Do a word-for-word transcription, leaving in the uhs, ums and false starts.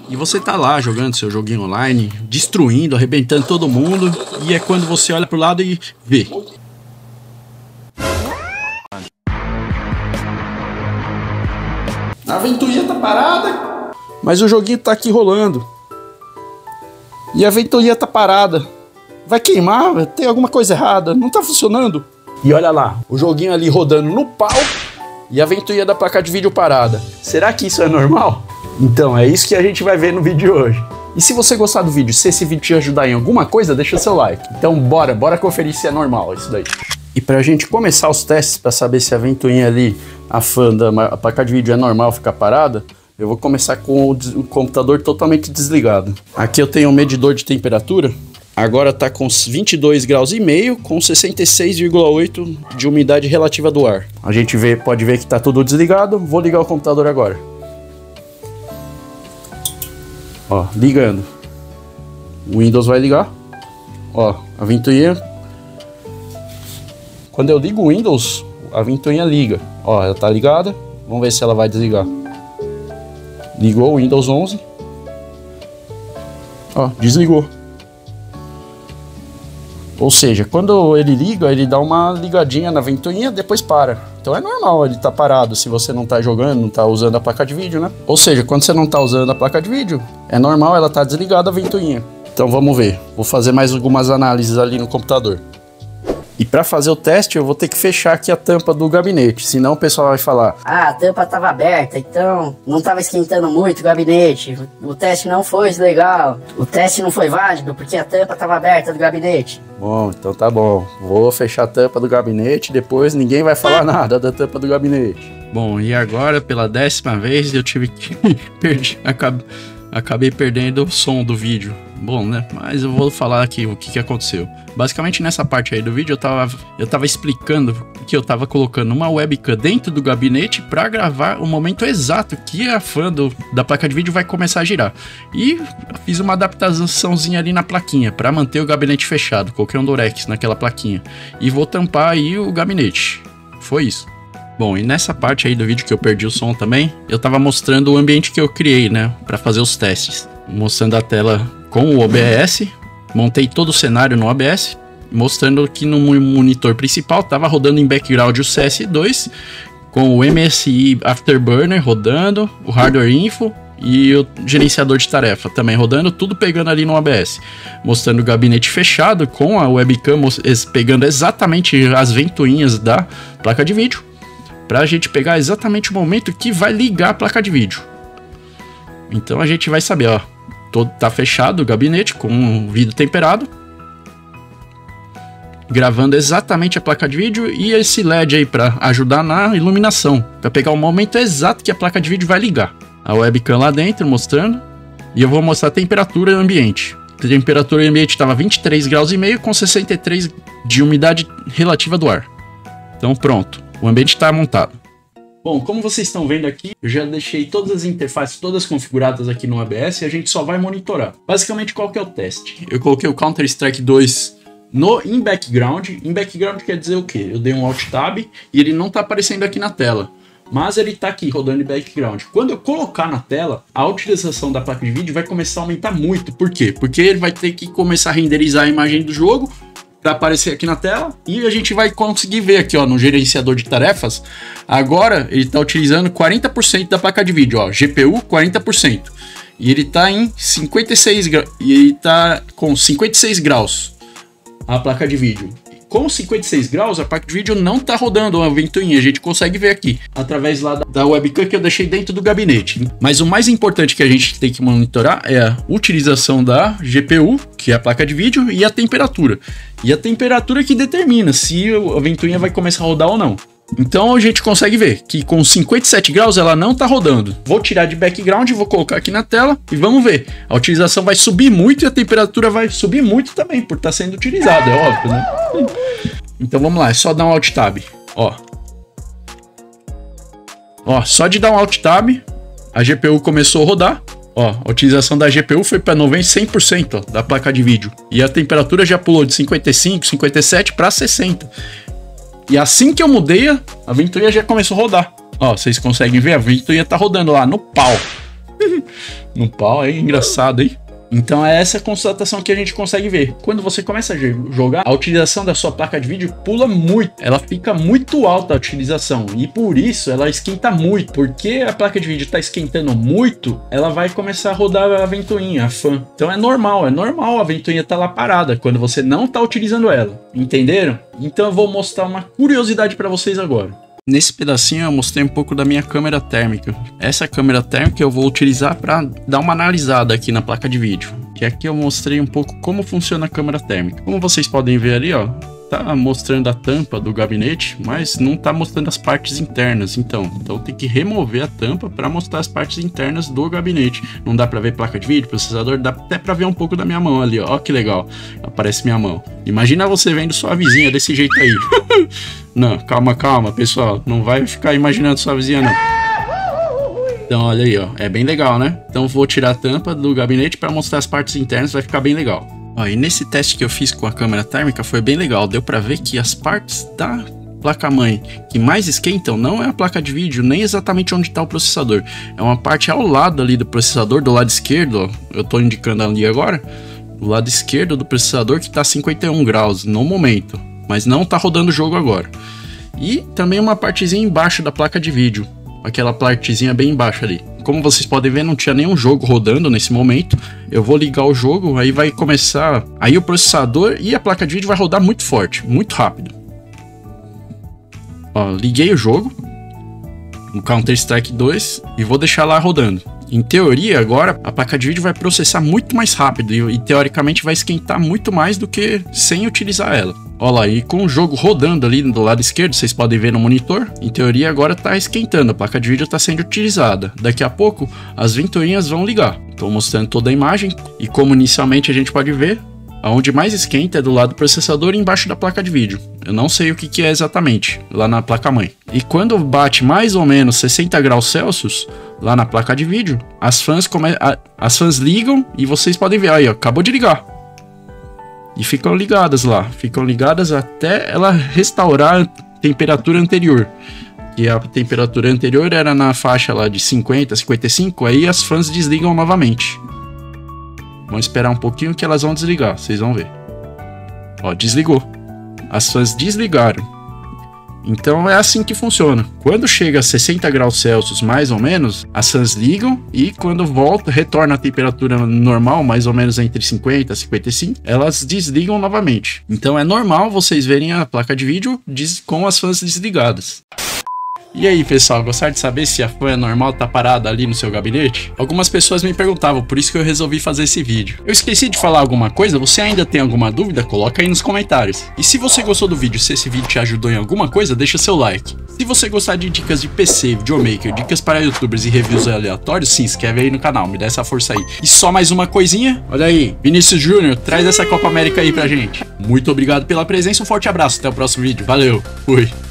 e você tá lá jogando seu joguinho online, destruindo, arrebentando todo mundo, e é quando você olha pro lado e vê. A ventoinha tá parada, mas o joguinho tá aqui rolando. E a ventoinha tá parada. Vai queimar? Tem alguma coisa errada, não tá funcionando. E olha lá, o joguinho ali rodando no pau e a ventoinha da placa de vídeo parada. Será que isso é normal? Então, é isso que a gente vai ver no vídeo de hoje. E se você gostar do vídeo, se esse vídeo te ajudar em alguma coisa, deixa seu like. Então bora, bora conferir se é normal isso daí. E pra gente começar os testes para saber se a ventoinha ali, a fan da a placa de vídeo é normal ficar parada, eu vou começar com o, o computador totalmente desligado. Aqui eu tenho um medidor de temperatura. Agora tá com vinte e dois graus e meio, com sessenta e seis vírgula oito de umidade relativa do ar. A gente vê, pode ver que tá tudo desligado. Vou ligar o computador agora. Ó, ligando. O Windows vai ligar. Ó, a ventoinha. Quando eu ligo o Windows, a ventoinha liga. Ó, ela tá ligada. Vamos ver se ela vai desligar. Ligou o Windows onze. Ó, desligou. Ou seja, quando ele liga, ele dá uma ligadinha na ventoinha, depois para. Então é normal ele tá parado se você não tá jogando, não tá usando a placa de vídeo, né? Ou seja, quando você não tá usando a placa de vídeo, é normal ela tá desligada a ventoinha. Então vamos ver. Vou fazer mais algumas análises ali no computador. E para fazer o teste, eu vou ter que fechar aqui a tampa do gabinete, senão o pessoal vai falar: ah, a tampa estava aberta, então não estava esquentando muito o gabinete, o teste não foi legal, o teste não foi válido porque a tampa estava aberta do gabinete. Bom, então tá bom, vou fechar a tampa do gabinete, depois ninguém vai falar nada da tampa do gabinete. Bom, e agora pela décima vez eu tive que perder, acabei, acabei perdendo o som do vídeo. Bom, né? Mas eu vou falar aqui o que, que aconteceu. Basicamente nessa parte aí do vídeo eu tava, eu tava explicando que eu tava colocando uma webcam dentro do gabinete para gravar o momento exato que a fan do, da placa de vídeo vai começar a girar. E fiz uma adaptaçãozinha ali na plaquinha para manter o gabinete fechado. Coloquei um Durex naquela plaquinha. E vou tampar aí o gabinete. Foi isso. Bom, e nessa parte aí do vídeo que eu perdi o som também, eu tava mostrando o ambiente que eu criei, né? Para fazer os testes. Mostrando a tela com o O B S, montei todo o cenário no O B S, mostrando que no monitor principal estava rodando em background o C S dois, com o M S I Afterburner rodando, o Hardware Info e o gerenciador de tarefa também rodando, tudo pegando ali no O B S. Mostrando o gabinete fechado com a webcam pegando exatamente as ventoinhas da placa de vídeo, para a gente pegar exatamente o momento que vai ligar a placa de vídeo. Então a gente vai saber, ó. Todo tá fechado o gabinete com um vidro temperado, gravando exatamente a placa de vídeo e esse L E D aí para ajudar na iluminação, para pegar o momento exato que a placa de vídeo vai ligar. A webcam lá dentro mostrando, e eu vou mostrar a temperatura ambiente. A temperatura ambiente estava vinte e três graus e meio com sessenta e três de umidade relativa do ar. Então pronto, o ambiente está montado. Bom, como vocês estão vendo aqui, eu já deixei todas as interfaces todas configuradas aqui no O B S e a gente só vai monitorar. Basicamente, qual que é o teste? Eu coloquei o Counter-Strike dois no in background. In background quer dizer o quê? Eu dei um Alt Tab e ele não está aparecendo aqui na tela, mas ele está aqui rodando em background. Quando eu colocar na tela, a utilização da placa de vídeo vai começar a aumentar muito. Por quê? Porque ele vai ter que começar a renderizar a imagem do jogo para aparecer aqui na tela, e a gente vai conseguir ver aqui, ó, no gerenciador de tarefas. Agora ele está utilizando quarenta por cento da placa de vídeo, ó, G P U quarenta por cento, e ele está em cinquenta e seis graus, e ele tá com cinquenta e seis graus a placa de vídeo. Com cinquenta e seis graus, a placa de vídeo não está rodando a ventoinha, a gente consegue ver aqui, através lá da webcam que eu deixei dentro do gabinete. Mas o mais importante que a gente tem que monitorar é a utilização da G P U, que é a placa de vídeo, e a temperatura. E a temperatura que determina se a ventoinha vai começar a rodar ou não. Então a gente consegue ver que com cinquenta e sete graus ela não está rodando. Vou tirar de background, vou colocar aqui na tela e vamos ver. A utilização vai subir muito e a temperatura vai subir muito também, por estar sendo utilizada, é óbvio, né? Então vamos lá, é só dar um Alt Tab, ó. Ó, só de dar um Alt Tab, a G P U começou a rodar. Ó, a utilização da G P U foi para noventa, cem por cento ó, da placa de vídeo. E a temperatura já pulou de cinquenta e cinco, cinquenta e sete para sessenta. E assim que eu mudei, a ventoinha já começou a rodar. Ó, vocês conseguem ver? A ventoinha tá rodando lá no pau. no pau, é engraçado, hein? Então é essa constatação que a gente consegue ver. Quando você começa a jogar, a utilização da sua placa de vídeo pula muito. Ela fica muito alta a utilização. E por isso ela esquenta muito. Porque a placa de vídeo está esquentando muito, ela vai começar a rodar a ventoinha, a fan. Então é normal, é normal a ventoinha estar tá lá parada quando você não está utilizando ela. Entenderam? Então eu vou mostrar uma curiosidade para vocês agora. Nesse pedacinho eu mostrei um pouco da minha câmera térmica. Essa câmera térmica eu vou utilizar para dar uma analisada aqui na placa de vídeo. Que aqui eu mostrei um pouco como funciona a câmera térmica. Como vocês podem ver ali, ó, tá mostrando a tampa do gabinete, mas não tá mostrando as partes internas. Então, então tem que remover a tampa para mostrar as partes internas do gabinete. Não dá para ver placa de vídeo, processador, dá até para ver um pouco da minha mão ali, ó, ó que legal. Aparece minha mão. Imagina você vendo sua vizinha desse jeito aí. Não, calma, calma, pessoal. Não vai ficar imaginando sua vizinha, não. Então, olha aí, ó. É bem legal, né? Então, vou tirar a tampa do gabinete para mostrar as partes internas. Vai ficar bem legal. Ó, e nesse teste que eu fiz com a câmera térmica foi bem legal. Deu para ver que as partes da placa-mãe que mais esquentam não é a placa de vídeo, nem exatamente onde está o processador. É uma parte ao lado ali do processador, do lado esquerdo, ó. Eu estou indicando ali agora. Do lado esquerdo do processador que está a cinquenta e um graus no momento. Mas não tá rodando o jogo agora. E também uma partezinha embaixo da placa de vídeo. Aquela partezinha bem embaixo ali. Como vocês podem ver, não tinha nenhum jogo rodando nesse momento. Eu vou ligar o jogo, aí vai começar... Aí o processador e a placa de vídeo vai rodar muito forte, muito rápido. Ó, liguei o jogo. No Counter-Strike dois. E vou deixar lá rodando. Em teoria, agora, a placa de vídeo vai processar muito mais rápido e, e teoricamente vai esquentar muito mais do que sem utilizar ela. Olha lá, e com o jogo rodando ali do lado esquerdo, vocês podem ver no monitor, em teoria agora está esquentando, a placa de vídeo está sendo utilizada. Daqui a pouco, as ventoinhas vão ligar. Estou mostrando toda a imagem e como inicialmente a gente pode ver, aonde mais esquenta é do lado do processador e embaixo da placa de vídeo. Eu não sei o que, que é exatamente, lá na placa-mãe. E quando bate mais ou menos sessenta graus Celsius, lá na placa de vídeo, as fãs, come... as fãs ligam e vocês podem ver aí, ó, acabou de ligar. E ficam ligadas lá, ficam ligadas até ela restaurar a temperatura anterior. E a temperatura anterior era na faixa lá de cinquenta, cinquenta e cinco, aí as fãs desligam novamente. Vamos esperar um pouquinho que elas vão desligar, vocês vão ver. Ó, desligou. As fãs desligaram. Então é assim que funciona. Quando chega a sessenta graus Celsius, mais ou menos, as fãs ligam e quando volta, retorna a temperatura normal, mais ou menos entre cinquenta e cinquenta e cinco, elas desligam novamente. Então é normal vocês verem a placa de vídeo com as fãs desligadas. E aí, pessoal, gostaram de saber se a fã normal tá parada ali no seu gabinete? Algumas pessoas me perguntavam, por isso que eu resolvi fazer esse vídeo. Eu esqueci de falar alguma coisa? Você ainda tem alguma dúvida? Coloca aí nos comentários. E se você gostou do vídeo, se esse vídeo te ajudou em alguma coisa, deixa seu like. Se você gostar de dicas de P C, videomaker, dicas para youtubers e reviews aleatórios, se inscreve aí no canal, me dá essa força aí. E só mais uma coisinha, olha aí, Vinícius Júnior, traz essa Copa América aí pra gente. Muito obrigado pela presença, um forte abraço, até o próximo vídeo, valeu, fui.